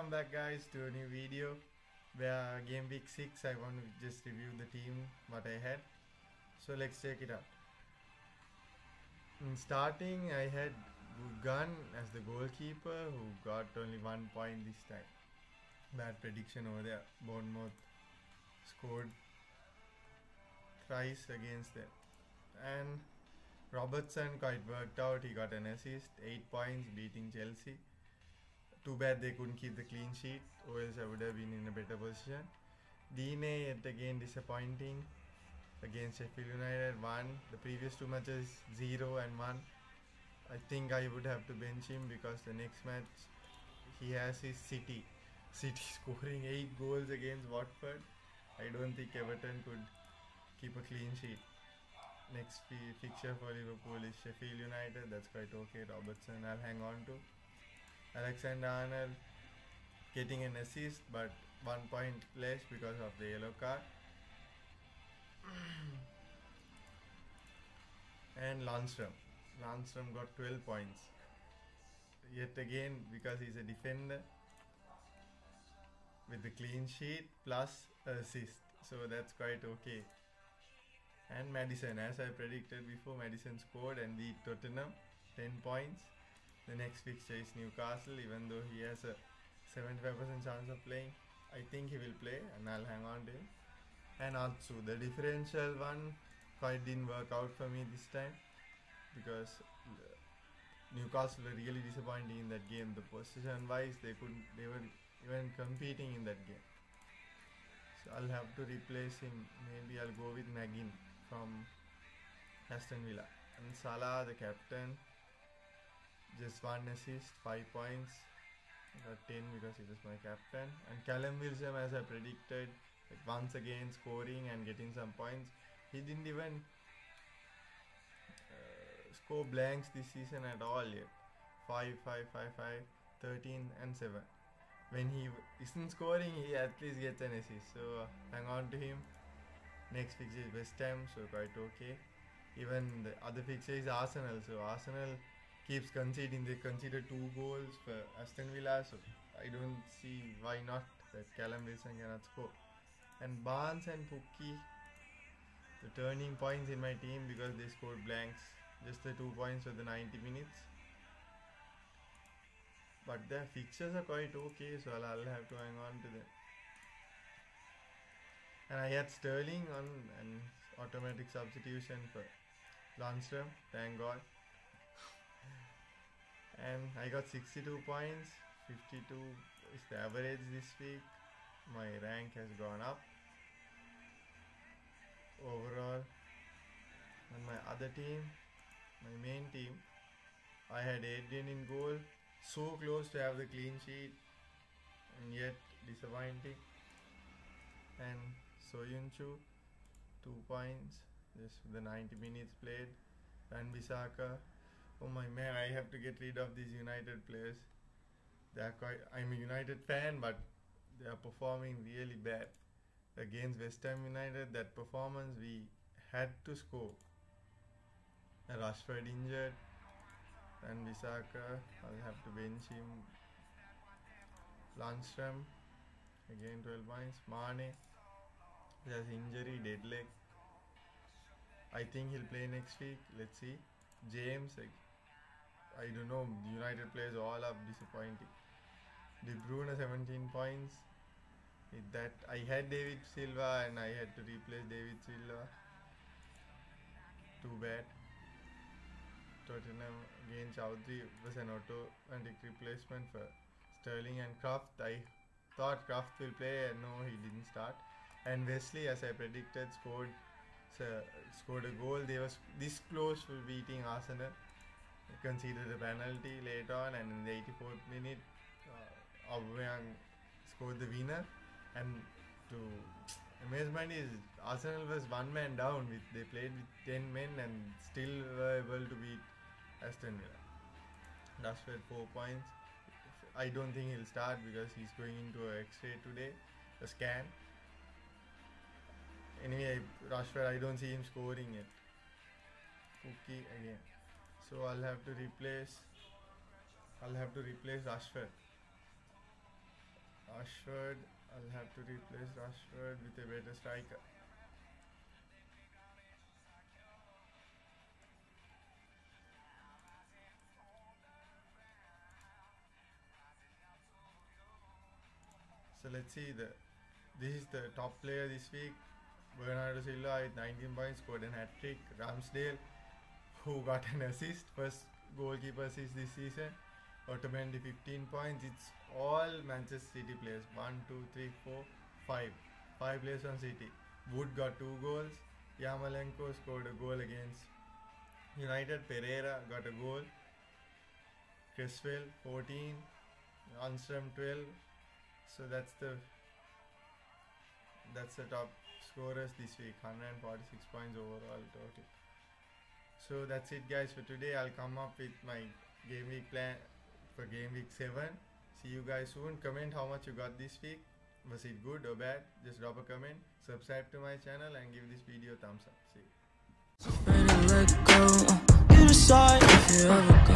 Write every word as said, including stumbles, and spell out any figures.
welcome back guys to a new video where game week six I want to just review the team what I had. So let's check it out. In starting I had Gunn as the goalkeeper who got only one point this time. Bad prediction over there. Bournemouth scored thrice against them. And Robertson quite worked out, he got an assist, eight points beating Chelsea. Too bad they couldn't keep the clean sheet, or else I would have been in a better position. Dine yet again disappointing against Sheffield United, one. The previous two matches zero and one. I think I would have to bench him because the next match he has his City. City scoring eight goals against Watford. I don't think Everton could keep a clean sheet. Next fixture for Liverpool is Sheffield United. That's quite okay. Robertson I'll hang on to. Alexander-Arnold getting an assist but one point less because of the yellow card. And Lundstrom. Lundstrom got twelve points. Yet again because he's a defender with the clean sheet plus assist. So that's quite okay. And Maddison, as I predicted before, Maddison scored and beat Tottenham, ten points. The next fixture is Newcastle, even though he has a seventy-five percent chance of playing. I think he will play and I'll hang on to him. And Atsu, the differential one quite didn't work out for me this time because Newcastle were really disappointing in that game. The position wise, they couldn't, they were even competing in that game. So I'll have to replace him. Maybe I'll go with Nagin from Aston Villa. And Salah, the captain, just one assist, five points. I got ten because he was my captain. And Callum Wilson, as I predicted, like once again scoring and getting some points. He didn't even uh, score blanks this season at all yet. five, five, five, five, thirteen and seven. When he isn't scoring, he at least gets an assist. So uh, hang on to him. Next fixture is West Ham, so quite okay. Even the other fixture is Arsenal. So Arsenal keeps conceding. They conceded two goals for Aston Villa. So I don't see why not that Callum Wilson cannot score. And Barnes and Pukki, the turning points in my team because they scored blanks. Just the two points for the ninety minutes. But their fixtures are quite okay, so I'll, I'll have to hang on to them. And I had Sterling on an automatic substitution for Lundstrom, thank God. And I got sixty-two points, fifty-two is the average this week. My rank has gone up overall. On my other team, my main team, I had Adrian in goal. So close to have the clean sheet and yet disappointing. And Soyuncu, two points just the ninety minutes played. Van Bissaka, oh my man, I have to get rid of these United players. They are quite, I'm a United fan, but they are performing really bad. Against West Ham United, that performance we had to score. Rashford injured. And Bissaka, I'll have to bench him. Lundstrom, again twelve points. Mane, he has injury, dead leg. I think he'll play next week. Let's see. James, like, I don't know. United players all up disappointing. De Bruyne, seventeen points. With that, I had David Silva and I had to replace David Silva. Too bad. Tottenham again, Chowdhury was an automatic replacement for Sterling and Kraft. I thought Kraft will play and no, he didn't start. And Wesley, as I predicted, scored so, scored a goal. They were this close to beating Arsenal. They conceded a penalty late on and in the eighty-fourth minute uh, Aubameyang scored the winner. And to amazement is Arsenal was one man down. With they played with ten men and still were able to beat Aston Villa. Rashford four points. I don't think he'll start because he's going into an X-ray today, a scan. Anyway, Rashford, I don't see him scoring yet. Pukki again. So I'll have to replace I'll have to replace Rashford. Rashford. I'll have to replace Rashford with a better striker. So let's see, the this is the top player this week. Bernardo Silva with nineteen points, scored an hat-trick. Ramsdale, who got an assist, first goalkeeper assist this season. Otamendi fifteen points. It's all Manchester City players. One, two, three, four, five. Five players on City. Wood got two goals. Yarmolenko scored a goal against United. Pereira got a goal. Creswell fourteen. Lundstram twelve. So that's the that's the top scorers this week. one hundred forty-six points overall total. So that's it, guys, for today. I'll come up with my game week plan for game week seven. See you guys soon. Comment how much you got this week. Was it good or bad? Just drop a comment. Subscribe to my channel and give this video a thumbs up. See you.